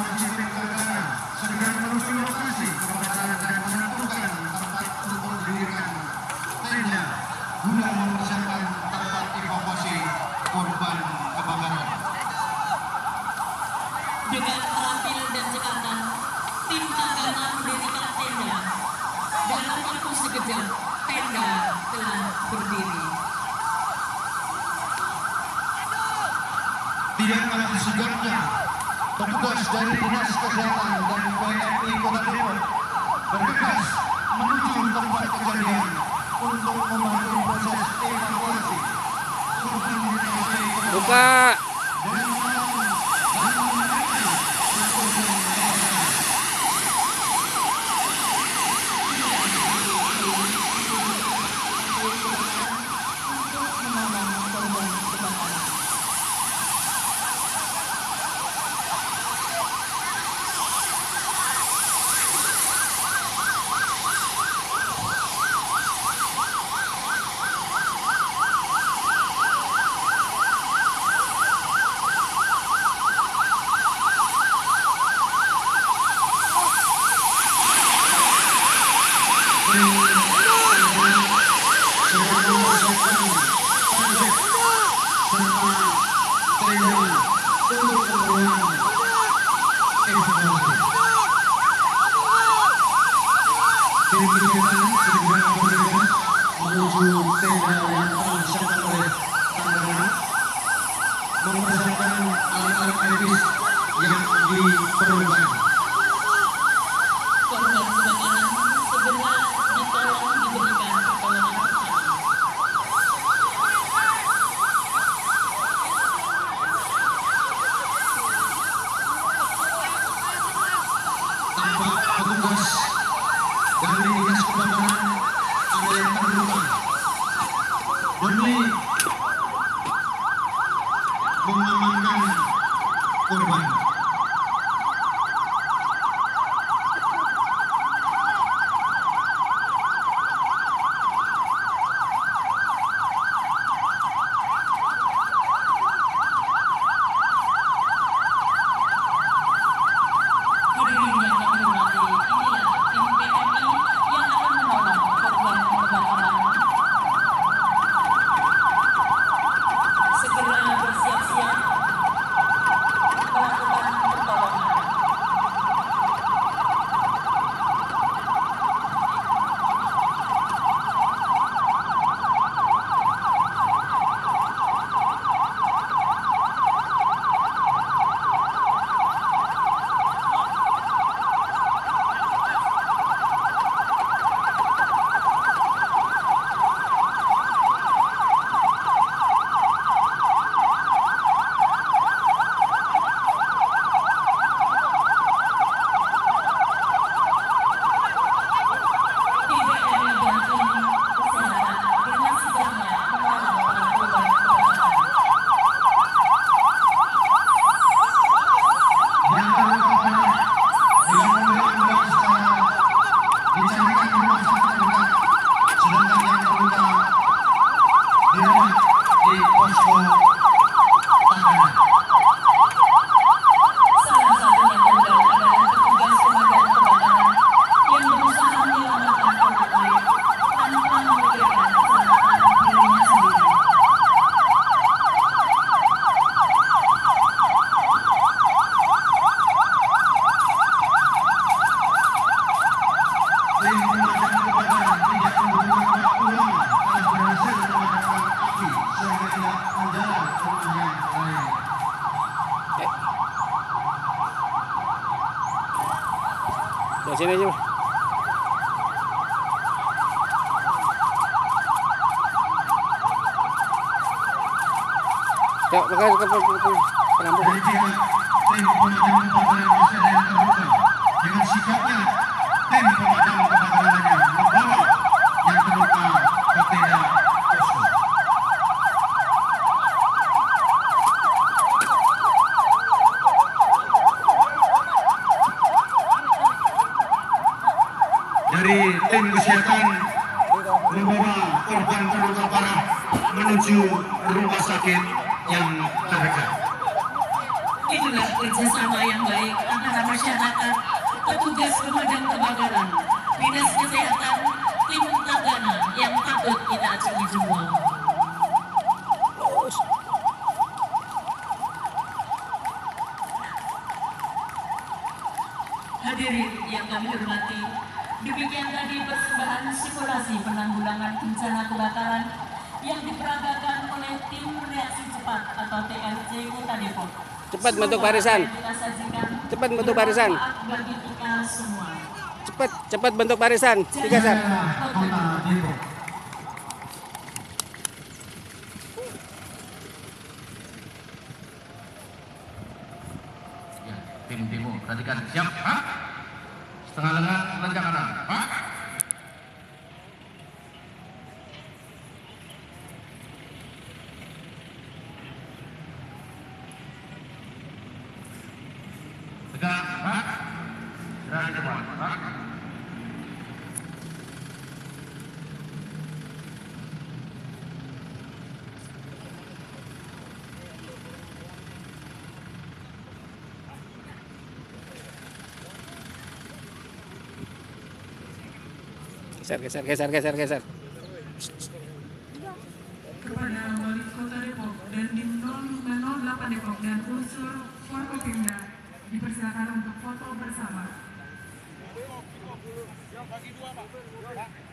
Dengan terampil dan cekatan, tim Tagana mendirikan tenda. Dalam waktu sekejap, tenda telah berdiri. Tidak kalah segarnya, petugas dari Dinas Kesehatan dan PMI Kota Depok bergegas menuju tempat kejadian untuk membantu proses evakuasi. Buka. Mempersiapkan alat-alat medis yang diperlukan. Korban kebakaran segera ditolong diberikan pertolongan pertama. Tampak petugas dari Dinas Kebakaran ada yang terluka. Demi mengamankan korban. Hadirin yang kami hormati, inilah tim PMI yang akan menolong korban kebakaran. Segera bersiap-siap melakukan pertolongan. Dari sini aja. Cok, pakai penampung. Dari pihak tim pemadam kebakaran masih ada yang terluka. Dengan sikapnya, tim pemadam kebakaran hanya membawa yang terluka ke tenda posko. Dari tim kesehatan membawa korban terluka parah menuju rumah sakit yang terdekat. inilah kerjasama yang baik antara masyarakat, petugas pemadam kebakaran, dinas kesehatan, tim tagana yang patut kita acungi jempol. Hadirin yang kami hormati, demikian tadi persembahan simulasi penanggulangan bencana kebakaran yang diperagakan oleh tim reaksi cepat atau TRC Kota Depok. Cepat bentuk barisan. Cepat bentuk barisan. Bagi kita semua. Cepat bentuk barisan. 3 set. Kota Depok. Ya, tim Depok, perhatikan siap, Pak. Setengah lengan, lengan kanan, Pak. Tegak, Pak. Dari depan, Pak. Geser. Kepada Wali Kota Depok dan Dim 08 Depok dan unsur Forkopimda dipersilakan untuk foto bersama.